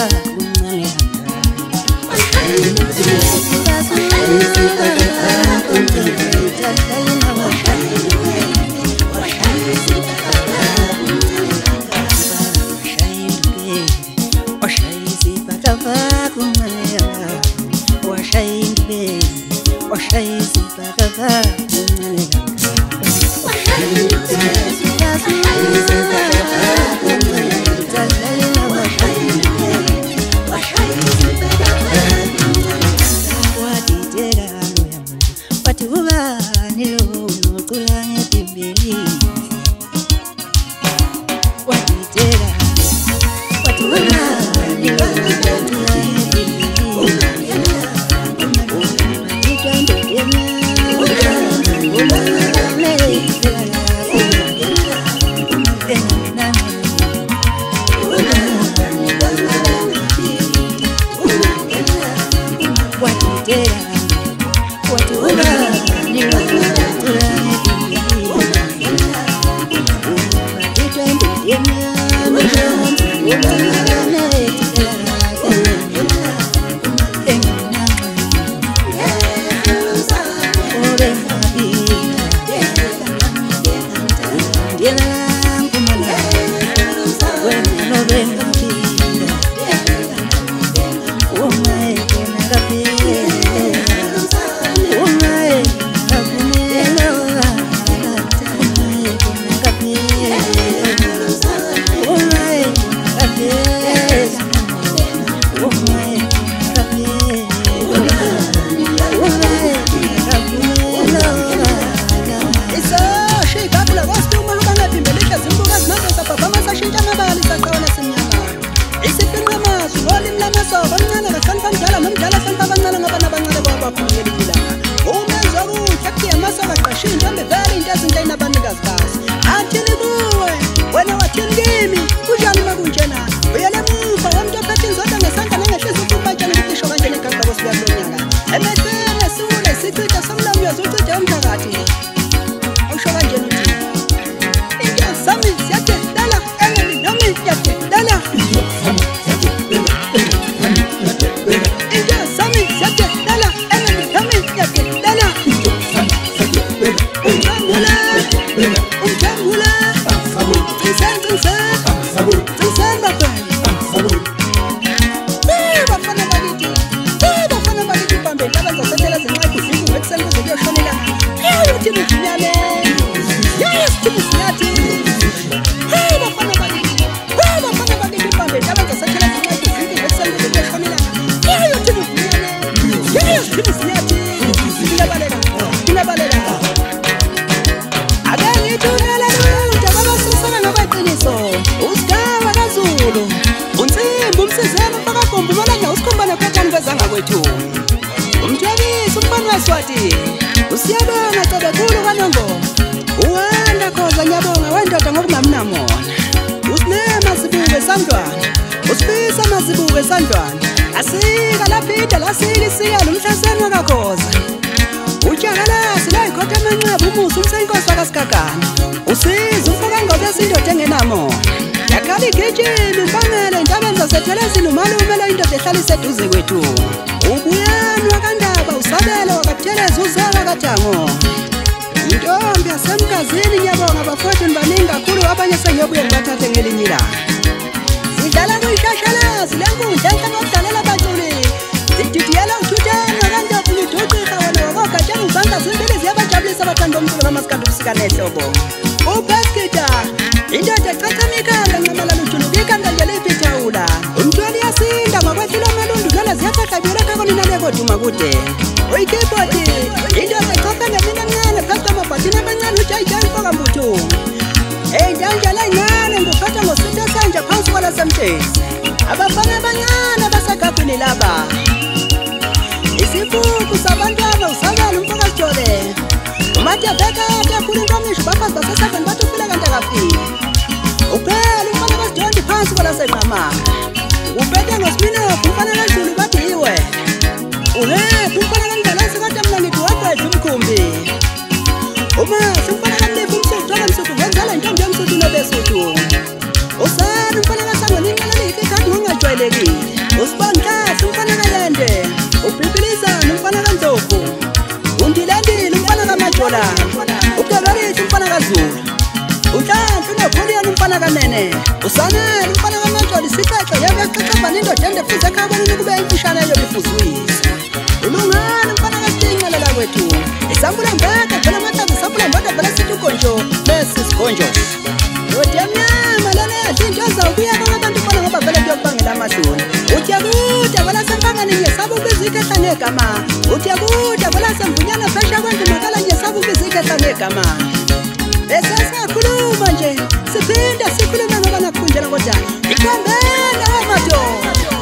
Osana mfana kasangwa ninqala ikhe kanti ungajwayelekile Usibonkahle umfana kaYande, uBhibhilizana umfana kaNdlovu, uNdilandile umfana kaMajola, uGeberithi umfana kaZulu, uNhlanhla uNopholian umfana kaNene, uSanele umfana kaMajola isixexe yabexexeba nendoda endefuze ekhabona kube imfishane yobifuzwisa. Ulungana umfana kaSinqelela kwethu, isambula mbeke phela mathazi isambula mbeke phela sithi ugonjo bese sigonjo. Yodemnyama lana yadinto azawubuya kwabantu khona ngoba vele kuyokubangela amahloni. Utyakude vela sempangane ngesaba ukuzikhetha negama. Utyakude vela semvunyana phesha kwendumakala ngesaba ukuzikhetha negama. Bese siyakhuluma nje, siphinde sikhulume ngoba nakhunjela kodwa ikhambela amadoda.